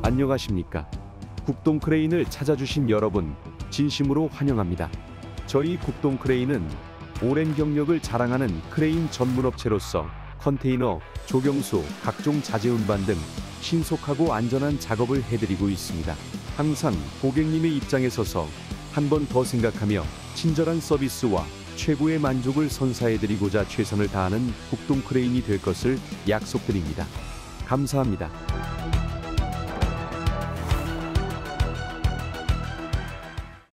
안녕하십니까. 국동 크레인을 찾아주신 여러분, 진심으로 환영합니다. 저희 국동 크레인은 오랜 경력을 자랑하는 크레인 전문업체로서 컨테이너, 조경수, 각종 자재 운반 등 신속하고 안전한 작업을 해드리고 있습니다. 항상 고객님의 입장에 서서 한 번 더 생각하며 친절한 서비스와 최고의 만족을 선사해드리고자 최선을 다하는 국동 크레인이 될 것을 약속드립니다. 감사합니다.